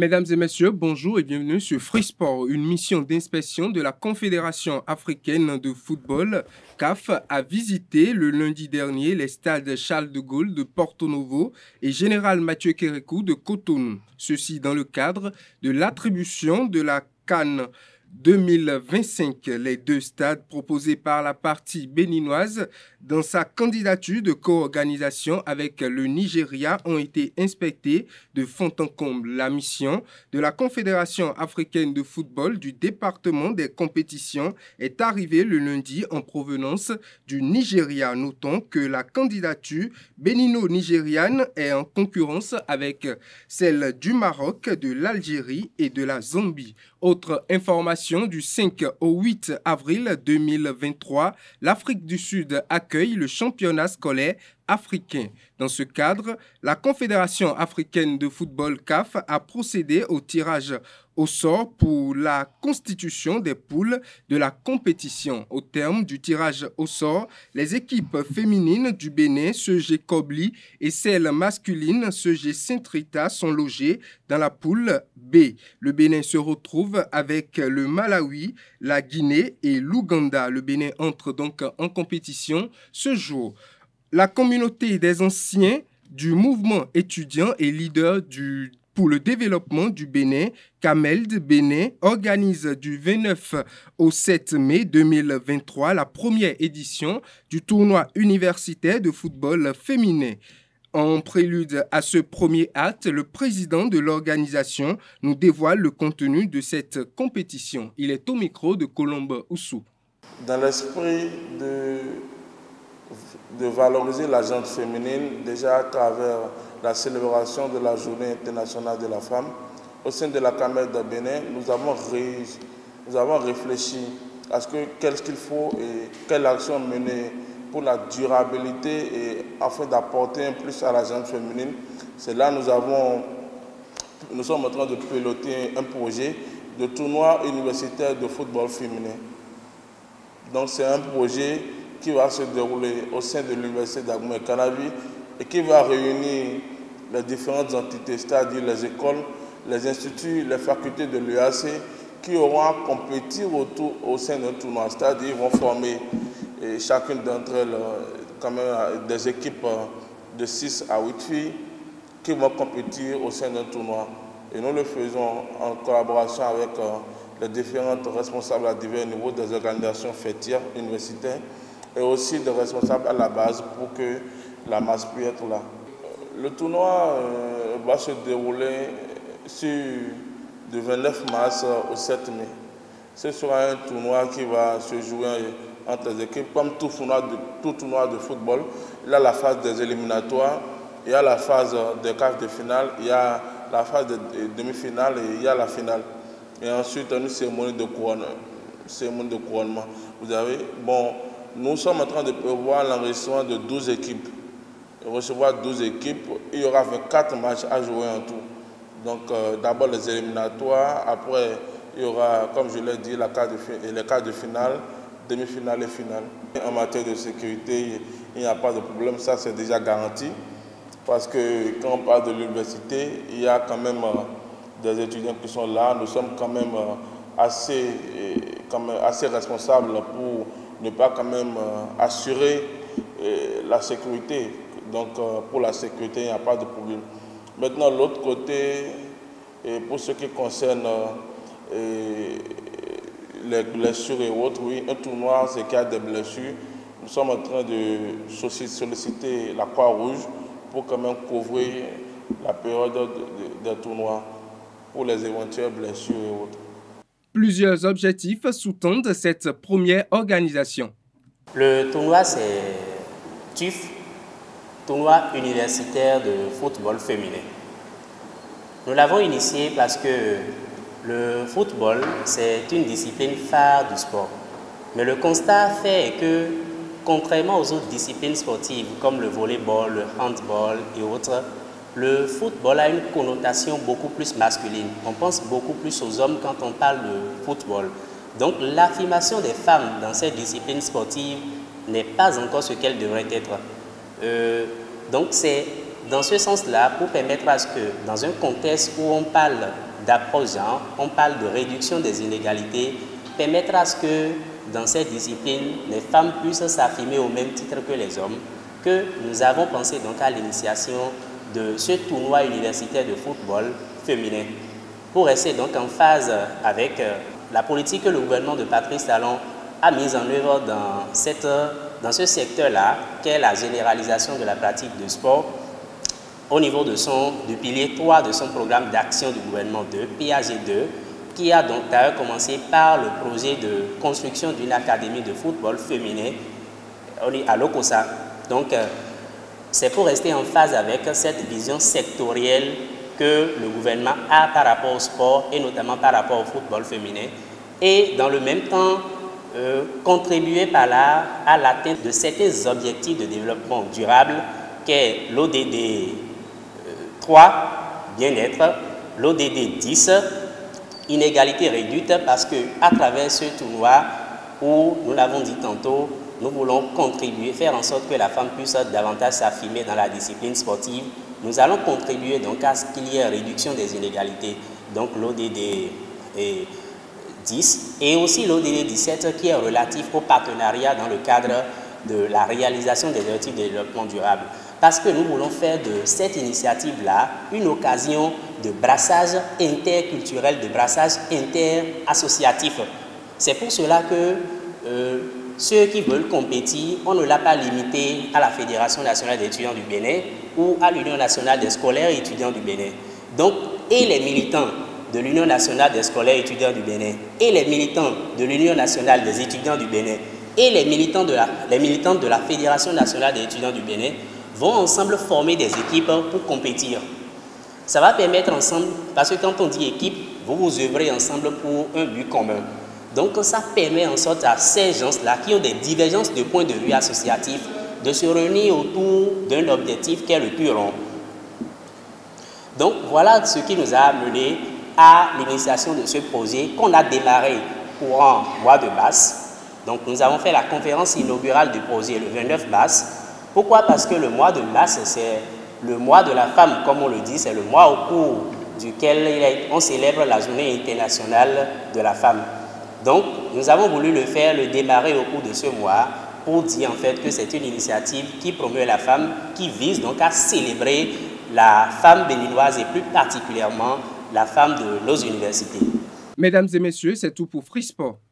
Mesdames et messieurs, bonjour et bienvenue sur Free Sport. Une mission d'inspection de la Confédération africaine de football, CAF, a visité le lundi dernier les stades Charles de Gaulle de Porto Novo et Général Mathieu Kérékou de Cotonou. Ceci dans le cadre de l'attribution de la CAN 2025. Les deux stades proposés par la partie béninoise dans sa candidature de co-organisation avec le Nigeria ont été inspectés de fond en comble. La mission de la Confédération africaine de football du département des compétitions est arrivée le lundi en provenance du Nigeria. Notons que la candidature bénino-nigériane est en concurrence avec celle du Maroc, de l'Algérie et de la Zambie. Autre information, du 5 au 8 avril 2023, l'Afrique du Sud accueille le championnat scolaire africain. Dans ce cadre, la Confédération africaine de football CAF a procédé au tirage au sort pour la constitution des poules de la compétition. Au terme du tirage au sort, les équipes féminines du Bénin, CG Kobli, et celles masculines, CG Saint-Rita, sont logées dans la poule B. Le Bénin se retrouve avec le Malawi, la Guinée et l'Ouganda. Le Bénin entre donc en compétition ce jour. La communauté des anciens du mouvement étudiant et leader pour le développement du Bénin, Kameld Bénin, organise du 29 au 7 mai 2023 la première édition du tournoi universitaire de football féminin. En prélude à ce premier acte, le président de l'organisation nous dévoile le contenu de cette compétition. Il est au micro de Colombe Oussou. Dans l'esprit de valoriser la gente féminine, déjà à travers la célébration de la Journée internationale de la femme, au sein de la Kameld de Bénin, nous avons réfléchi à qu'est-ce qu'il faut et quelle action mener pour la durabilité et afin d'apporter un plus à la gente féminine. C'est là que nous sommes en train de piloter un projet de tournoi universitaire de football féminin. Donc c'est un projet qui va se dérouler au sein de l'université d'Agoué-Calavi et qui va réunir les différentes entités, c'est-à-dire les écoles, les instituts, les facultés de l'UAC, qui auront à compétir au sein d'un tournoi. C'est-à-dire qu'ils vont former chacune d'entre elles quand même des équipes de 6 à 8 filles qui vont compétir au sein d'un tournoi. Et nous le faisons en collaboration avec les différentes responsables à divers niveaux des organisations fêtières universitaires et aussi des responsables à la base pour que la masse puisse être là. Le tournoi va se dérouler du 29 mars au 7 mai. Ce sera un tournoi qui va se jouer entre les équipes. Comme tout tournoi de football, il y a la phase des éliminatoires, il y a la phase des quarts de finale, il y a la phase de demi-finale et il y a la finale. Et ensuite, une cérémonie de couronnement. Vous avez, nous sommes en train de prévoir l'enregistrement de 12 équipes. Recevoir 12 équipes, il y aura 24 matchs à jouer en tout. Donc d'abord les éliminatoires, après il y aura, comme je l'ai dit, les quarts de finale, demi-finale et finale. En matière de sécurité, il n'y a pas de problème, ça c'est déjà garanti. Parce que quand on parle de l'université, il y a quand même des étudiants qui sont là. Nous sommes quand même assez responsables pour ne pas quand même assurer la sécurité. Donc pour la sécurité, il n'y a pas de problème. Maintenant, l'autre côté, pour ce qui concerne les blessures et autres, oui, un tournoi, c'est qu'il y a des blessures. Nous sommes en train de solliciter la Croix-Rouge pour quand même couvrir la période des tournois pour les éventuelles blessures et autres. Plusieurs objectifs sous-tendent cette première organisation. Le tournoi, c'est TUF, tournoi universitaire de football féminin. Nous l'avons initié parce que le football, c'est une discipline phare du sport. Mais le constat fait est que, contrairement aux autres disciplines sportives comme le volleyball, le handball et autres, le football a une connotation beaucoup plus masculine. On pense beaucoup plus aux hommes quand on parle de football. Donc l'affirmation des femmes dans cette discipline sportive n'est pas encore ce qu'elle devrait être. Donc c'est dans ce sens-là pour permettre à ce que, dans un contexte où on parle d'approche genre, on parle de réduction des inégalités, permettre à ce que dans cette discipline, les femmes puissent s'affirmer au même titre que les hommes, que nous avons pensé donc à l'initiation de ce tournoi universitaire de football féminin pour rester donc en phase avec la politique que le gouvernement de Patrice Talon a mise en œuvre dans ce secteur-là, qu'est la généralisation de la pratique de sport au niveau du pilier 3 de son programme d'action du gouvernement 2, PAG2, qui a donc d'ailleurs commencé par le projet de construction d'une académie de football féminin à Lokossa. Donc, c'est pour rester en phase avec cette vision sectorielle que le gouvernement a par rapport au sport et notamment par rapport au football féminin et dans le même temps contribuer par là à l'atteinte de certains objectifs de développement durable qu'est l'ODD 3, bien-être, l'ODD 10, inégalité réduite, parce qu'à travers ce tournoi où, nous l'avons dit tantôt, nous voulons contribuer, faire en sorte que la femme puisse davantage s'affirmer dans la discipline sportive. Nous allons contribuer donc à ce qu'il y ait une réduction des inégalités, donc l'ODD 10 et aussi l'ODD 17 qui est relatif au partenariat dans le cadre de la réalisation des objectifs de développement durable. Parce que nous voulons faire de cette initiative-là une occasion de brassage interculturel, de brassage interassociatif. C'est pour cela que ceux qui veulent compétir, on ne l'a pas limité à la Fédération nationale des étudiants du Bénin ou à l'Union nationale des scolaires et étudiants du Bénin. Donc, et les militants de l'Union nationale des scolaires et étudiants du Bénin et les militants de l'Union nationale des étudiants du Bénin et les militants de la Fédération nationale des étudiants du Bénin vont ensemble former des équipes pour compétir. Ça va permettre ensemble, parce que quand on dit équipe, vous œuvrez ensemble pour un but commun. Donc ça permet en sorte à ces gens-là qui ont des divergences de points de vue associatifs de se réunir autour d'un objectif qui est le plus rond. Donc voilà ce qui nous a amené à l'initiation de ce projet qu'on a démarré courant mois de mars. Donc nous avons fait la conférence inaugurale du projet le 29 mars. Pourquoi? Parce que le mois de mars, c'est le mois de la femme, comme on le dit, c'est le mois au cours duquel on célèbre la journée internationale de la femme. Donc, nous avons voulu le faire, le démarrer au cours de ce mois pour dire en fait que c'est une initiative qui promeut la femme, qui vise donc à célébrer la femme béninoise et plus particulièrement la femme de nos universités. Mesdames et messieurs, c'est tout pour Free Sport.